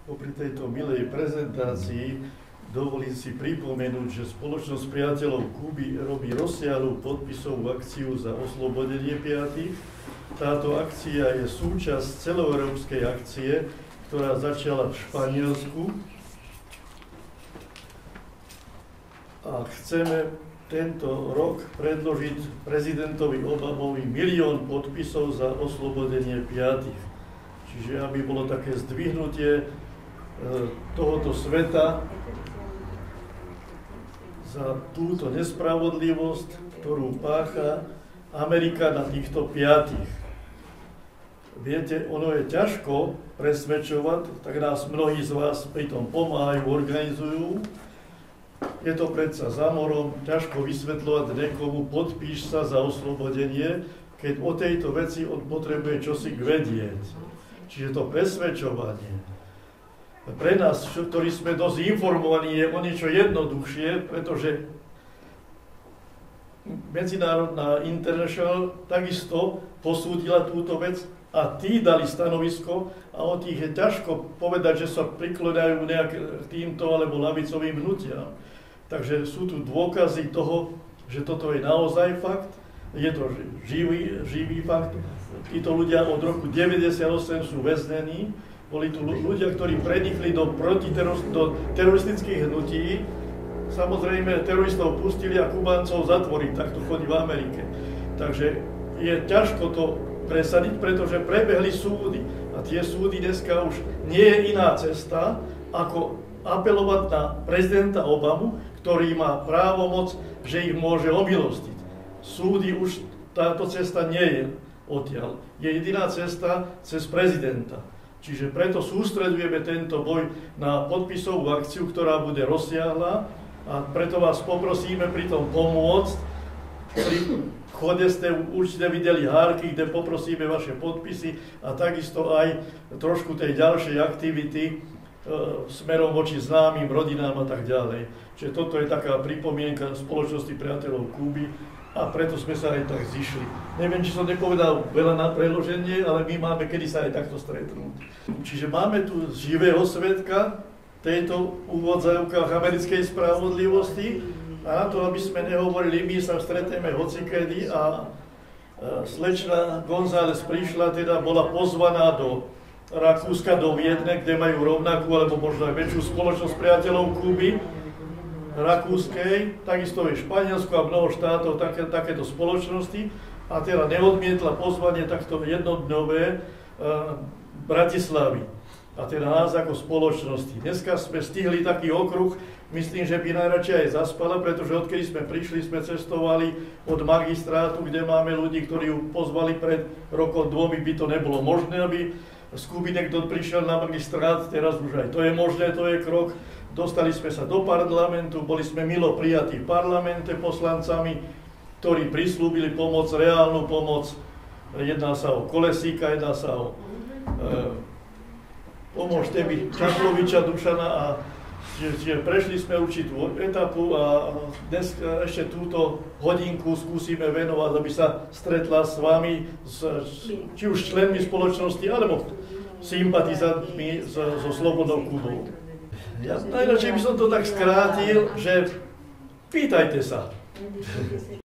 popri tejto milej prezentácii dovolím si pripomenúť, že Spoločnosť priateľov Kuby robí rozsiahlu podpisovú akciu za oslobodenie piatých. Táto akcia je súčasť celoeurópskej akcie, ktorá začala v Španielsku. A chceme tento rok predložiť prezidentovi Obamovi 1 000 000 podpisov za oslobodenie piatých. Čiže aby bolo také zdvihnutie tohoto sveta za túto nespravodlivosť, ktorú pácha Amerika na týchto piatých. Viete, ono je ťažko presvedčovať, tak nás mnohí z vás pri tom pomáhajú, organizujú. Je to predsa za morom, ťažko vysvetľovať niekomu, podpíš sa za oslobodenie, keď o tejto veci on potrebuje čosi vedieť. Čiže to presvedčovanie pre nás, ktorí sme dosť informovaní, je o niečo jednoduchšie, pretože Medzinárodná International takisto posúdila túto vec a tí dali stanovisko a o tých je ťažko povedať, že sa prikloňajú nejak týmto alebo ľavicovým hnutiam. Takže sú tu dôkazy toho, že toto je naozaj fakt, je to živý fakt. Títo ľudia od roku 1998 sú väznení. Boli tu ľudia, ktorí prenikli do teroristických hnutí. Samozrejme, teroristov pustili a Kubáncov zatvorili, tak to chodí v Amerike. Takže je ťažko to presadiť, pretože prebehli súdy. A tie súdy dneska už nie je iná cesta, ako apelovať na prezidenta Obamu, ktorý má právomoc, že ich môže omilostiť. Súdy už táto cesta nie je odtiaľ. Je jediná cesta cez prezidenta. Čiže preto sústreďujeme tento boj na podpisovú akciu, ktorá bude rozsiahla a preto vás poprosíme pri tom pomôcť. Pri vchode ste určite videli hárky, kde poprosíme vaše podpisy a takisto aj trošku tej ďalšej aktivity smerom voči známym, rodinám a tak ďalej. Čiže toto je taká pripomienka Spoločnosti priateľov Kuby a preto sme sa aj tak zišli. Neviem, či som nepovedal veľa na preloženie, ale my máme kedy sa aj takto stretnúť. Čiže máme tu živého svedka tejto úvodzajúkach americkej spravodlivosti a na to, aby sme nehovorili, my sa stretneme hocikedy a slečna González prišla, teda bola pozvaná do Rakúska, do Viedne, kde majú rovnakú, alebo možno aj väčšiu Spoločnosť priateľov Kuby, rakúskej, takisto je Španielsko a mnoho štátov takéto spoločnosti a teda neodmietla pozvanie takto jednodňové Bratislavy a teda nás ako spoločnosti. Dneska sme stihli taký okruh, myslím, že by najradšej aj zaspala, pretože odkedy sme prišli, sme cestovali od magistrátu, kde máme ľudí, ktorí ju pozvali pred rokom 2, by to nebolo možné, aby z Kuby niekto prišiel na magistrát, teraz už aj to je možné, to je krok. Dostali sme sa do parlamentu, boli sme milo prijatí v parlamente poslancami, ktorí prislúbili pomoc, reálnu pomoc. Jedná sa o Kolesíka, jedná sa o pomôžte mi Čaploviča Dušana a čiže prešli sme určitú etapu a dnes ešte túto hodinku skúsime venovať, aby sa stretla s vami, či už členmi spoločnosti, alebo sympatizantmi so Slobodnou Kubou. Ja najradšej by som to tak skrátil, že pýtajte sa.